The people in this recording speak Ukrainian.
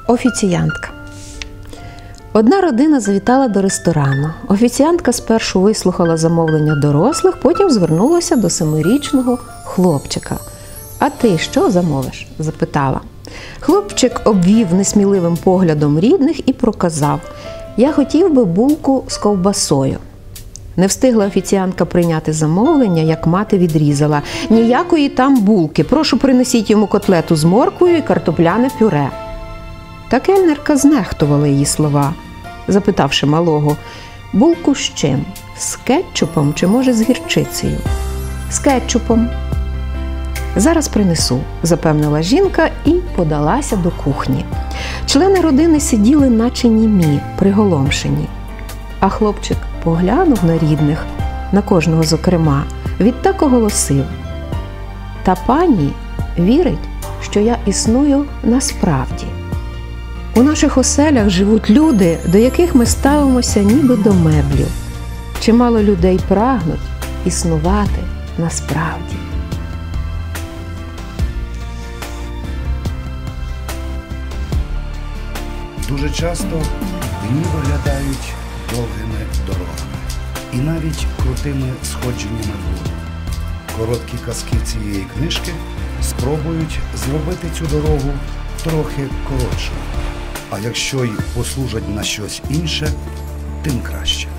Офіціантка. Одна родина завітала до ресторану. Офіціантка спершу вислухала замовлення дорослих, потім звернулася до 7-річного хлопчика. «А ти що замовиш?» – запитала. Хлопчик обвів несміливим поглядом рідних і проказав: «Я хотів би булку з ковбасою». Не встигла офіціантка прийняти замовлення, як мати відрізала: «Ніякої там булки, прошу принесіть йому котлету з морквою і картопляне пюре». Та кельнерка знехтувала її слова, запитавши малого: «Булку з чим? З кетчупом чи, може, з гірчицею?» «З кетчупом». «Зараз принесу», – запевнила жінка і подалася до кухні. Члени родини сиділи наче німі, приголомшені. А хлопчик поглянув на рідних, на кожного зокрема, відтак оголосив: «Та пані вірить, що я існую насправді. У наших оселях живуть люди, до яких ми ставимося ніби до меблів. Чимало людей прагнуть існувати насправді». Дуже часто дні виглядають довгими дорогами і навіть крутими сходженнями вгору. Короткі казки цієї книжки спробують зробити цю дорогу трохи коротшою. А якщо й послужать на щось інше, тим краще.